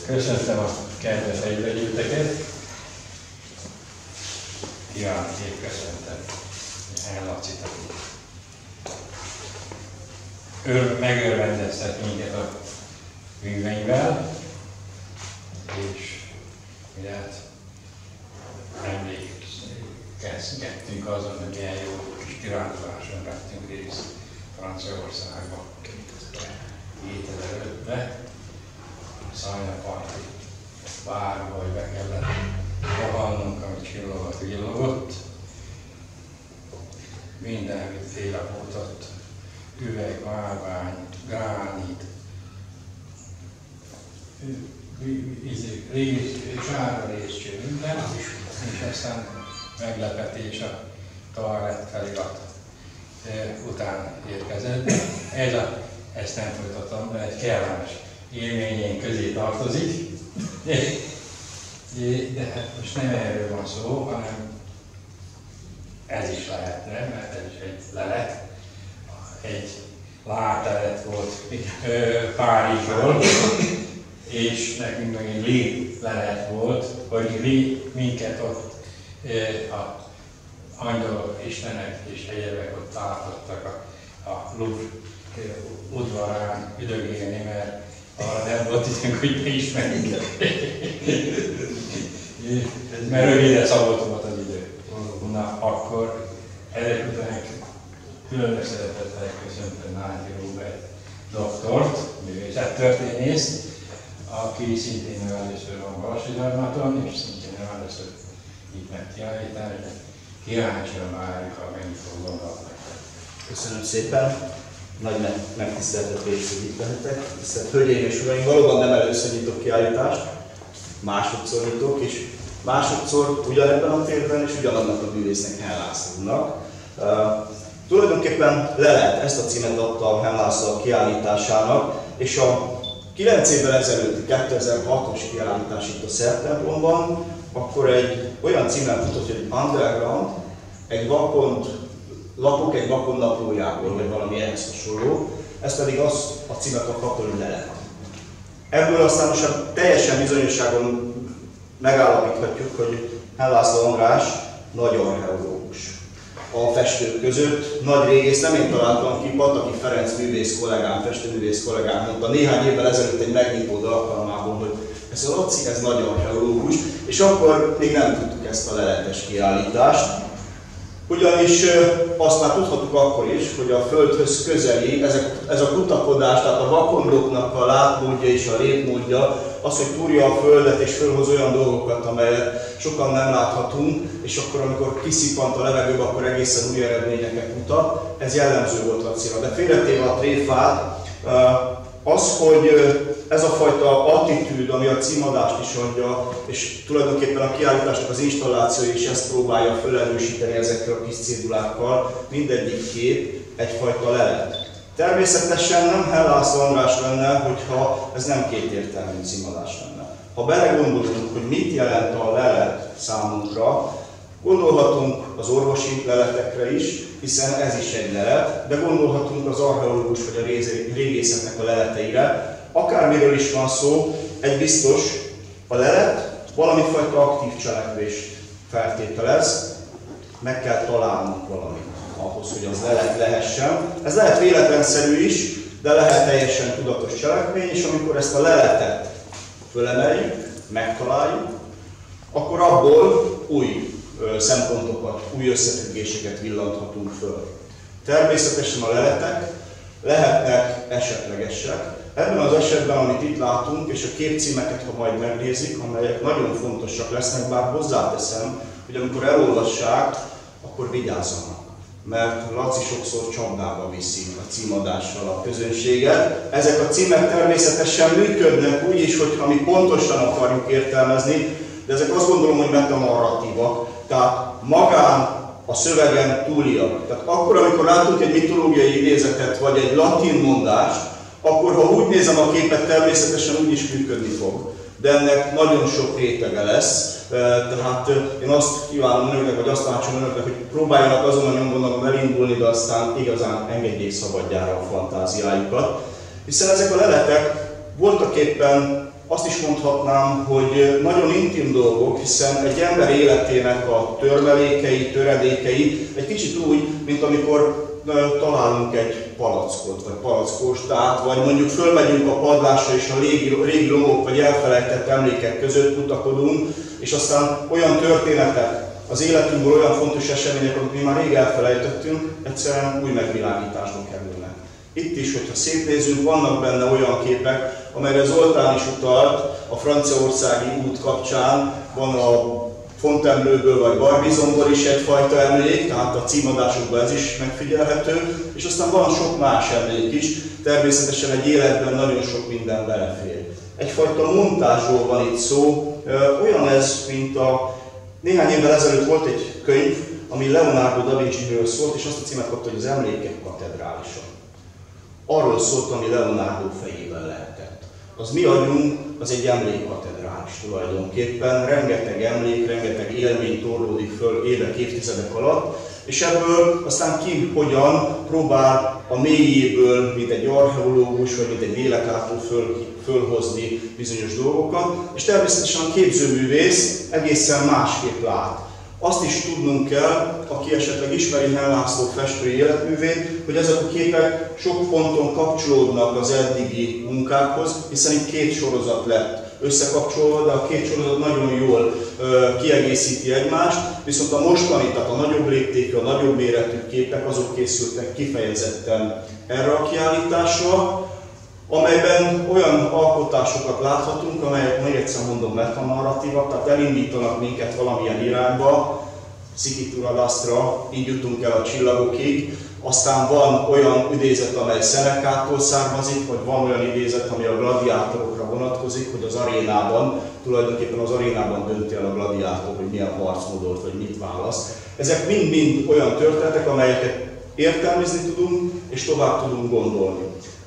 Köszöntöm a kedves együtteket. Kívánok, épp köszöntöm. Ellátszik, megörvendeztet minket a műveivel, és ugye emlékezgettünk azon, hogy ilyen jó kis kiránduláson vettünk részt Franciaországban 2005-ben. Szajnaparti várba, hogy be kellett rohannunk, amit csillogott. Mindenféle volt ott, üveg, márvány, gránit, sárga részcső, minden, és aztán meglepetés a toalett felirat után érkezett. Ezt nem folytattam, de egy kellemes élményeink közé tartozik. De hát most nem erről van szó, hanem ez is lehetne, mert ez is egy lelet. Egy látlelet volt Párizsról, és nekünk meg egy lélelet volt, hogy minket ott a angyalok, istenek és egyebek ott látottak a Louvre udvarán üdögélni, mert arra nem volt időnk, hogy beismerjük. Mert rövidre szabott volt az idő. Na, akkor ezek után különös szeretettel köszöntöm Nándi Róbert doktort, művészettörténészt, aki szintén először van Balassagyarmaton, és szintén először itt megkiállítani. Kíváncsian várjuk, ha mennyit fog gondolni. Köszönöm szépen! Nagy megtiszteltetés, hogy itt lehetek. Tisztelt Hölgyeim és Uraim, valóban nem először nyitok kiállítást, másodszor nyitok, és másodszor ugyanebben a térben és ugyanannak a művésznek, Henn Lászlónak. Tulajdonképpen lelet, ezt a címet adta Henn László a kiállításának, és a 9 évvel ezelőtti 2006-os kiállítás itt a Szertemplomban, akkor egy olyan címen futott, hogy Underground, egy vakond lapok egy vakond naplójából, vagy valami ehhez hasonló, ez pedig az a címet kapta, hogy lelet. Ebből aztán most teljesen bizonyosságon megállapíthatjuk, hogy Henn László András nagy archeológus. A festők között nagy régész, nem én találtam ki, Pataki Ferenc művész kollégám, festőművész kollégám mondta néhány évvel ezelőtt egy megnyitód alkalmából, hogy ez a Laci, ez nagy archeológus, és akkor még nem tudtuk ezt a leletes kiállítást. Ugyanis azt már tudhattuk akkor is, hogy a Földhöz közeli, ez a kutakodás, tehát a vakondoknak a látmódja és a létmódja, az, hogy túrja a Földet és fölhoz olyan dolgokat, amelyet sokan nem láthatunk, és akkor, amikor kiszippant a levegőbe, akkor egészen új eredményeket mutat. Ez jellemző volt Lacira. De félretéve a tréfát, az, hogy ez a fajta attitűd, ami a címadást is adja, és tulajdonképpen a kiállításnak az installációja is ezt próbálja felerősíteni ezekkel a kis cédulákkal, mindegyik kép egyfajta lelet. Természetesen nem Henn László András lenne, hogyha ez nem kétértelmű címadás lenne. Ha belegondolunk, hogy mit jelent a lelet számunkra, gondolhatunk az orvosi leletekre is, hiszen ez is egy lelet, de gondolhatunk az archeológus vagy a régészetnek a leleteire. Akármiről is van szó, egy biztos, a lelet valami fajta aktív cselekvést feltételez, meg kell találnunk valamit ahhoz, hogy az lelet lehessen. Ez lehet véletlenszerű is, de lehet teljesen tudatos cselekmény, és amikor ezt a leletet fölemeljük, megtaláljuk, akkor abból új szempontokat, új összefüggéseket villanthatunk föl. Természetesen a leletek lehetnek esetlegesek. Ebben az esetben, amit itt látunk, és a képcímeket, ha majd megnézik, amelyek nagyon fontosak lesznek, bár hozzáteszem, hogy amikor elolvassák, akkor vigyázzanak. Mert Laci sokszor csapdába viszi a címadással a közönséget. Ezek a címek természetesen működnek úgy is, hogyha mi pontosan akarjuk értelmezni, de ezek azt gondolom, hogy metamarratívak, tehát magán a szövegen túliak. Tehát akkor, amikor látunk egy mitológiai idézetet, vagy egy latin mondást, akkor ha úgy nézem a képet, természetesen úgy is működni fog. De ennek nagyon sok rétege lesz. Tehát én azt kívánom önöknek, vagy azt tanácsolom önöknek, hogy próbáljanak azon a nyomvonalon elindulni, de aztán igazán engedjék szabadjára a fantáziájukat. Hiszen ezek a leletek voltaképpen azt is mondhatnám, hogy nagyon intim dolgok, hiszen egy ember életének a törmelékei, töredékei egy kicsit úgy, mint amikor találunk egy palackot, vagy palackostát, vagy mondjuk fölmegyünk a padlásra és a régi lomok vagy elfelejtett emlékek között kutakodunk, és aztán olyan történetek, az életünkből olyan fontos események, amit mi már rég elfelejtettünk, egyszerűen új megvilágításba kerülnek. Itt is, hogyha szétnézünk, vannak benne olyan képek, amelyre Zoltán is utalt a franciaországi út kapcsán, van a Fontainebleauből vagy Barbizonból is egyfajta emlék, tehát a címadásokban ez is megfigyelhető, és aztán van sok más emlék is, természetesen egy életben nagyon sok minden belefér. Egyfajta montázsról van itt szó, olyan ez, mint néhány évvel ezelőtt volt egy könyv, ami Leonardo da Vinci-ről szólt, és azt a címet kapta, hogy az Emlékek katedrálisa. Arról szólt, ami Leonardo fejében lehetett. Az mi agyunk, az egy emlékkatedrális tulajdonképpen, rengeteg emlék, rengeteg élmény torlódik föl évek, évtizedek alatt, és ebből aztán ki hogyan próbál a mélyéből, mint egy archeológus, vagy mint egy lélekállító fölhozni bizonyos dolgokat, és természetesen a képzőművész egészen másképp lát. Azt is tudnunk kell, aki esetleg ismeri Henn László festői életművét, hogy ezek a képek sok ponton kapcsolódnak az eddigi munkákhoz, hiszen itt két sorozat lett összekapcsolva, de a két sorozat nagyon jól kiegészíti egymást, viszont a mostani, tehát a nagyobb léptékű, a nagyobb méretű képek, azok készültek kifejezetten erre a kiállításra, amelyben olyan alkotásokat láthatunk, amelyek, még egyszer mondom, metanarratívak, tehát elindítanak minket valamilyen irányba, Szikituradasztra, így jutunk el a csillagokig, aztán van olyan idézet, amely Szenekától származik, vagy van olyan idézet, ami a gladiátorokra vonatkozik, hogy az arénában, tulajdonképpen az arénában dönti el a gladiátor, hogy milyen harcmódot, vagy mit választ. Ezek mind-mind olyan történetek, amelyeket értelmezni tudunk, és tovább tudunk gondolni.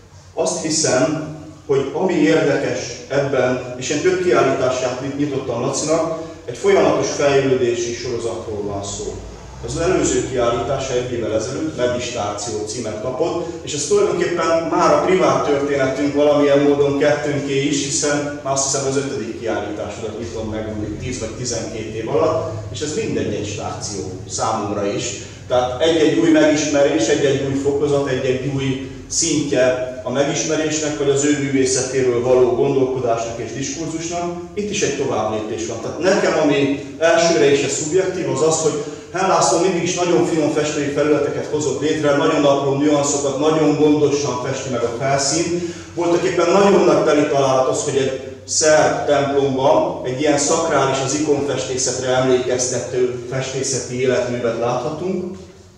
Azt hiszem, hogy ami érdekes ebben, és én több kiállítását nyitottam Lacinak, egy folyamatos fejlődési sorozatról van szó. Az előző kiállítása egy évvel ezelőtt Medistáció címet kapott, és ez tulajdonképpen már a privát történetünk valamilyen módon kettőnké is, hiszen már azt hiszem az 5. kiállításodat nyitom meg 10 vagy 12 év alatt, és ez mindegy egy stáció számomra is. Tehát egy-egy új megismerés, egy-egy új fokozat, egy-egy új szintje a megismerésnek, vagy az ő művészetéről való gondolkodásnak és diskurzusnak, itt is egy továbblépés van. Tehát nekem, ami elsőre is szubjektív, az az, hogy Henn László mindig is nagyon finom festői felületeket hozott létre, nagyon apró nüanszokat, nagyon gondosan festi meg a felszínt. Voltak éppen nagyon nagy teli találat az, hogy egy szerb templomban egy ilyen szakrális, az ikonfestészetre emlékeztető festészeti életművet láthatunk.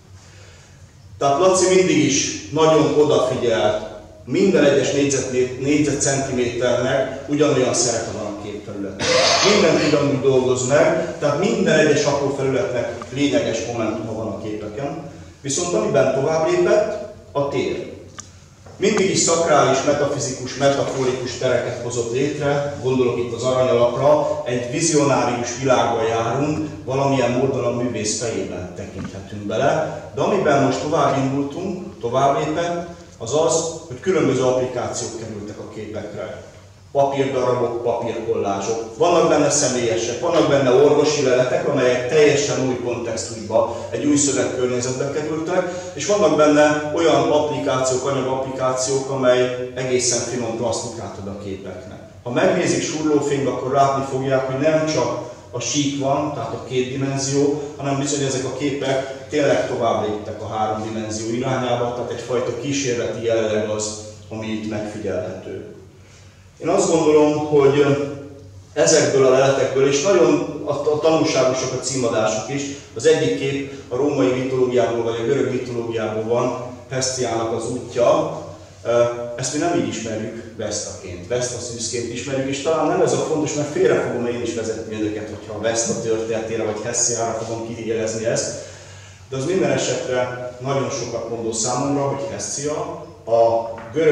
Tehát Laci mindig is nagyon odafigyelt, minden egyes négyzetcentiméternek ugyanolyan szerepe van a képfelületen. Mindent ugyanúgy dolgoz meg, tehát minden egyes apró felületnek lényeges momentuma van a képeken. Viszont amiben tovább lépett, a tér. Mindig is szakrális, metafizikus, metaforikus tereket hozott létre, gondolok itt az aranyalapra, egy vizionárius világba járunk, valamilyen módon a művész fejében tekinthetünk bele, de amiben most tovább indultunk, tovább lépett, az az, hogy különböző applikációk kerültek a képekre. Papírdarabok, papírkollázsok. Vannak benne személyesek, vannak benne orvosi leletek, amelyek teljesen új kontextusba, egy új szövegkörnyezetbe kerültek, és vannak benne olyan applikációk, anyagapplikációk, amely egészen finom plastikát ad a képeknek. Ha megnézik surlófénybe, akkor látni fogják, hogy nem csak a sík van, tehát a két dimenzió, hanem bizony ezek a képek tényleg tovább léptek a 3 dimenzió irányába, tehát egyfajta kísérleti jelleg az, ami itt megfigyelhető. Én azt gondolom, hogy ezekből a leletekből, és nagyon a tanulságosak a címadások is, az egyik kép a római mitológiából vagy a görög mitológiából van, Hesztiának az útja. Ezt mi nem így ismerjük Vesztaként, Vesztaszűzként ismerjük, és talán nem ez a fontos, mert félre fogom én is vezetni önöket, hogyha a Veszta történetére vagy Hesztiára fogom kijelezni ezt. De az minden esetre nagyon sokat mondó számomra, hogy Hesztia a görög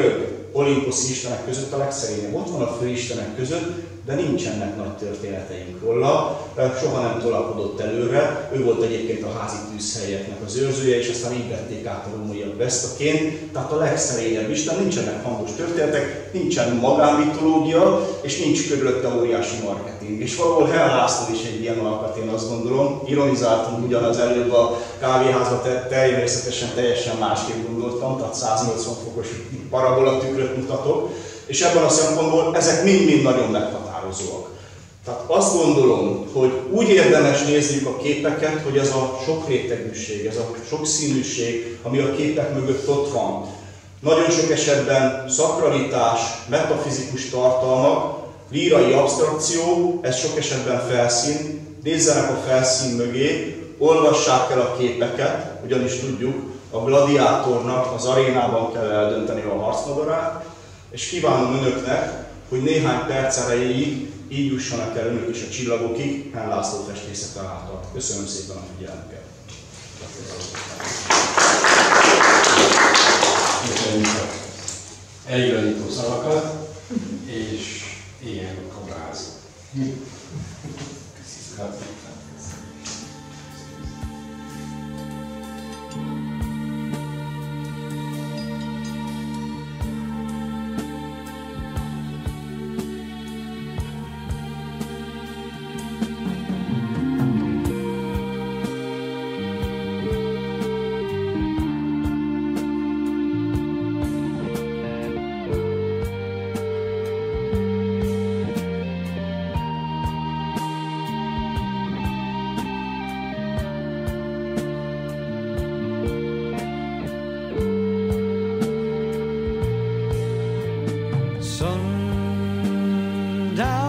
olimposzi istenek között a legszerényebb. Ott van a főistenek között, de nincsenek nagy történeteink róla, soha nem tolakodott előre. Ő volt egyébként a házi tűzhelyeknek az őrzője, és aztán így vették át a rómaiak Vesztaként. Tehát a legszerényebb isten, nincsenek hangos történetek, nincsen magánmitológia, és nincs körülötte óriási marketing. És valahol Hell László is egy ilyen alkat, én azt gondolom. Ironizáltam ugyanaz előbb a kávéházba, természetesen teljesen másképp gondoltam, tehát 180 fokos parabola tükröt mutatok. És ebben a szempontból ezek mind-mind nagyon meghatározóak. Tehát azt gondolom, hogy úgy érdemes nézniük a képeket, hogy ez a sokrétegűség, ez a sokszínűség, ami a képek mögött ott van. Nagyon sok esetben szakralitás, metafizikus tartalmak, lírai abstrakció, ez sok esetben felszín. Nézzenek a felszín mögé, olvassák el a képeket, ugyanis tudjuk, a gladiátornak az arénában kell eldönteni a harcmadarát, és kívánom önöknek, hogy néhány perc erejéig így jussanak el önök is a csillagokig, Hell László festészete által. Köszönöm szépen a figyelmüket! Köszönjük a elgondolító szavakat, és ilyen kabrázó. Sundown